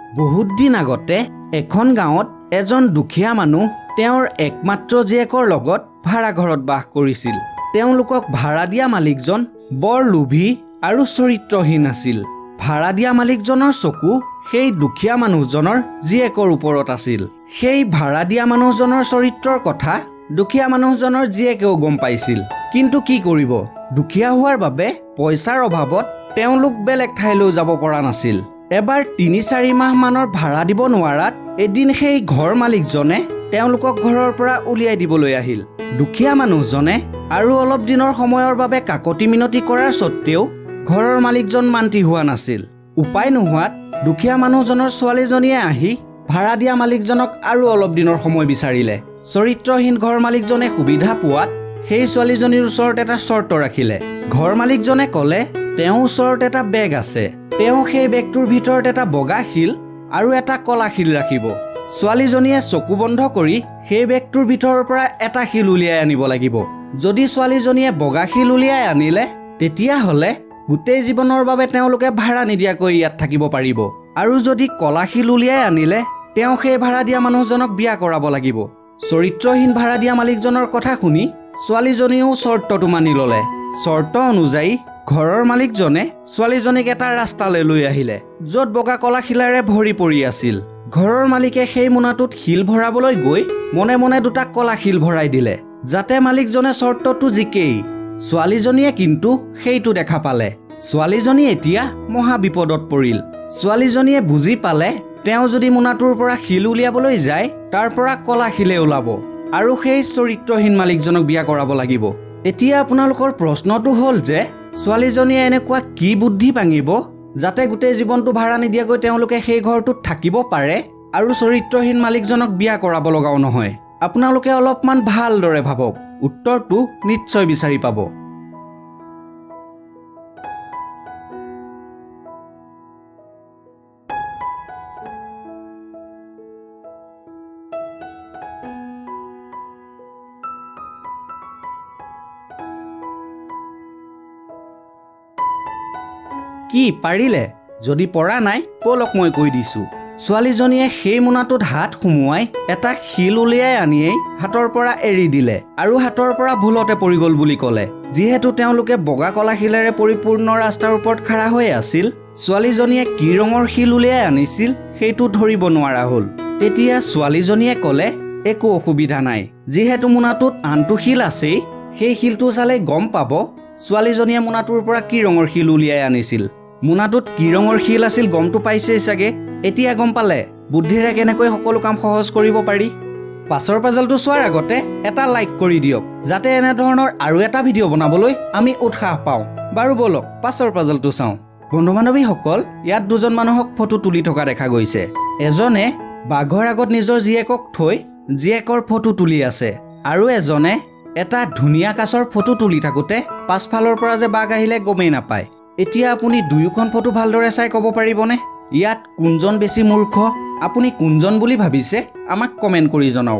বহুত দিন আগতে এখন গাঁৱত এজন দুখীয়া মানুহ তেওঁৰ একমাত্ৰ জীয়েকৰ লগত ভাড়া ঘৰত বাস কৰিছিল। তেওঁলোকক ভাড়া দিয়া মালিকজন বৰ লোভী আৰু চৰিত্ৰহীন আছিল। ভাড়া দিয়া মালিকজনৰ চকু সেই দুখীয়া মানুহজনৰ জীয়েকৰ ওপৰত আছিল। সেই ভাড়া দিয়া মানুহজনৰ চৰিত্ৰৰ কথা দুখীয়া মানুহজনৰ জীয়েকেও গম পাইছিল। কিন্তু কি কৰিব, দুখীয়া হোৱাৰ বাবে পইচাৰ অভাৱত তেওঁলোক বেলেগ ঠাইলৈ যাব পৰা নাছিল। এবাৰ ৩-৪ মাহ মানৰ ভাড়া দিব নোৱাৰাত এদিন সেই ঘৰ মালিকজনে তেওঁলোকক ঘৰৰ পৰা উলিয়াই দিবলৈ আহিল। দুখীয়া মানুহজনে আৰু অলপ দিনৰ সময়ৰ বাবে কাকতি মিনতি কৰাৰ স্বত্তেও ঘৰৰ মালিকজন মান্তি হোৱা নাছিল। উপায় নোহোৱাত দুখীয়া মানুহজনৰ ছোৱালীজনীয়ে আহি ভাড়া দিয়া মালিকজনক আৰু অলপ দিনৰ সময় বিচাৰিলে। চৰিত্ৰহীন ঘৰ মালিকজনে সুবিধা পোৱাত সেই ছোৱালীজনীৰ ওচৰত এটা চৰ্ত ৰাখিলে। ঘৰ মালিকজনে ক'লে তেওঁৰ ওচৰত এটা বেগ আছে, তেওঁ সেই বেগটোৰ ভিতৰত এটা বগা শিল আৰু এটা কলা শিল ৰাখিব। ছোৱালীজনীয়ে চকু বন্ধ কৰি সেই বেগটোৰ ভিতৰৰ পৰা এটা শিল উলিয়াই আনিব লাগিব। যদি ছোৱালীজনীয়ে বগা শিল উলিয়াই আনিলে তেতিয়াহ'লে গোটেই জীৱনৰ বাবে তেওঁলোকে ভাড়া নিদিয়াকৈ ইয়াত থাকিব পাৰিব। আৰু যদি কলা শিল উলিয়াই আনিলে তেওঁ সেই ভাড়া দিয়া মানুহজনক বিয়া কৰাব লাগিব। চৰিত্ৰহীন ভাড়া দিয়া মালিকজনৰ কথা শুনি ছোৱালীজনীয়েও চৰ্তটো মানি ল'লে। চৰ্ত অনুযায়ী ঘৰৰ মালিকজনে ছোৱালীজনীক এটা ৰাস্তালৈ লৈ আহিলে, য'ত বগা কলা শিলেৰে ভৰি পৰি আছিল। ঘৰৰ মালিকে সেই মোনাটোত শিল ভৰাবলৈ গৈ মনে মনে দুটা কলা শিল ভৰাই দিলে, যাতে মালিকজনে চৰ্তটো জিকেই। ছোৱালীজনীয়ে কিন্তু সেইটো দেখা পালে। ছোৱালীজনী এতিয়া মহা বিপদত পৰিল। ছোৱালীজনীয়ে বুজি পালে তেওঁ যদি মোনাটোৰ পৰা শিল উলিয়াবলৈ যায় তাৰ পৰা কলা শিলে ওলাব আৰু সেই চৰিত্ৰহীন মালিকজনক বিয়া কৰাব লাগিব। এতিয়া আপোনালোকৰ প্ৰশ্নটো হ'ল যে ছোৱালীজনীয়ে এনেকুৱা কি বুদ্ধি ভাঙিব যাতে গোটেই জীৱনটো ভাড়া নিদিয়াকৈ তেওঁলোকে সেই ঘৰটোত থাকিব পাৰে আৰু চৰিত্ৰহীন মালিকজনক বিয়া কৰাব লগাও নহয়। আপোনালোকে অলপমান ভালদৰে ভাবক, উত্তৰটো নিশ্চয় বিচাৰি পাব। কি পাৰিলে? যদি পৰা নাই বলক মই কৈ দিছোঁ। ছোৱালীজনীয়ে সেই মোনাটোত হাত সুমুৱাই এটা শিল উলিয়াই আনিয়েই হাতৰ পৰা এৰি দিলে আৰু হাতৰ পৰা ভুলতে পৰি গ'ল বুলি ক'লে। যিহেতু তেওঁলোকে বগা কলা শিলেৰে পৰিপূৰ্ণ ৰাস্তাৰ ওপৰত খাৰা হৈ আছিল, ছোৱালীজনীয়ে কি ৰঙৰ শিল উলিয়াই আনিছিল সেইটো ধৰিব নোৱাৰা হ'ল। তেতিয়া ছোৱালীজনীয়ে ক'লে একো অসুবিধা নাই, যিহেতু মোনাটোত আনটো শিল আছেই, সেই শিলটো চালে গম পাব ছোৱালীজনীয়ে মোনাটোৰ পৰা কি ৰঙৰ শিল উলিয়াই আনিছিল। মোনাটোত কি ৰঙৰ শিল আছিল গমটো পাইছেই চাগে। এতিয়া গম পালে বুদ্ধিৰে কেনেকৈ সকলো কাম সহজ কৰিব পাৰি। পাছৰ পাজলটো চোৱাৰ আগতে এটা লাইক কৰি দিয়ক, যাতে এনেধৰণৰ আৰু এটা ভিডিঅ' বনাবলৈ আমি উৎসাহ পাওঁ। বাৰু বলক পাছৰ পাজলটো চাওঁ। বন্ধু বান্ধৱীসকল, ইয়াত দুজন মানুহক ফটো তুলি থকা দেখা গৈছে। এজনে বাঘৰ আগত নিজৰ জীয়েকক থৈ জীয়েকৰ ফটো তুলি আছে আৰু এজনে এটা ধুনীয়া কাছৰ ফটো তুলি থাকোঁতে পাছফালৰ পৰা যে বাঘ আহিলে গমেই নাপায়। এতিয়া আপুনি দুয়োখন ফটো ভালদৰে চাই ক'ব পাৰিবনে ইয়াত কোনজন বেছি মূৰ্খ? আপুনি কোনজন বুলি ভাবিছে আমাক কমেণ্ট কৰি জনাওক।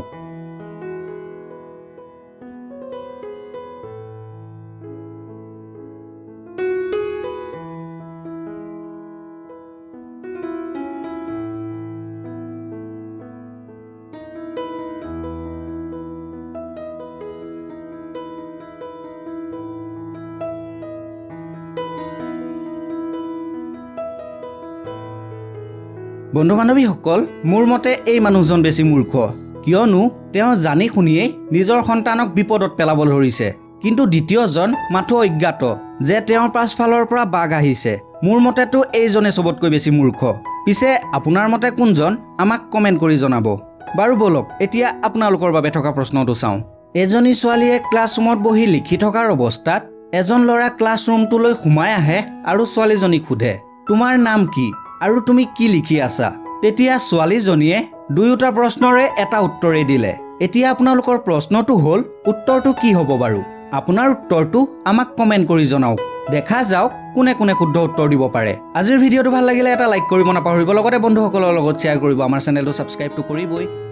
বন্ধু বান্ধৱীসকল, মোৰ মতে এই মানুহজন বেছি মূৰ্খ, কিয়নো তেওঁ জানি শুনিয়েই নিজৰ সন্তানক বিপদত পেলাব ধৰিছে। কিন্তু দ্বিতীয়জন মাথো অজ্ঞাত যে তেওঁৰ পাছফালৰ পৰা বাঘ আহিছে। মোৰ মতেতো এইজনে চবতকৈ বেছি মূৰ্খ। পিছে আপোনাৰ মতে কোনজন আমাক কমেণ্ট কৰি জনাব। বাৰু বলক এতিয়া আপোনালোকৰ বাবে থকা প্ৰশ্নটো চাওঁ। এজনী ছোৱালীয়ে ক্লাছৰুমত বহি লিখি থকাৰ অৱস্থাত এজন ল'ৰা ক্লাছৰুমটোলৈ সোমাই আহে আৰু ছোৱালীজনীক সোধে, তোমাৰ নাম কি আৰু তুমি কি লিখি আছা? তেতিয়া ছোৱালীজনীয়ে দুয়োটা প্ৰশ্নৰে এটা উত্তৰেই দিলে। এতিয়া আপোনালোকৰ প্ৰশ্নটো হ'ল উত্তৰটো কি হ'ব বাৰু? আপোনাৰ উত্তৰটো আমাক কমেণ্ট কৰি জনাওক। দেখা যাওক কোনে কোনে শুদ্ধ উত্তৰ দিব পাৰে। আজিৰ ভিডিঅ'টো ভাল লাগিলে এটা লাইক কৰিব নাপাহৰিব, লগতে বন্ধুসকলৰ লগত শ্বেয়াৰ কৰিব। আমাৰ চেনেলটো ছাবস্ক্ৰাইবটো কৰিবই।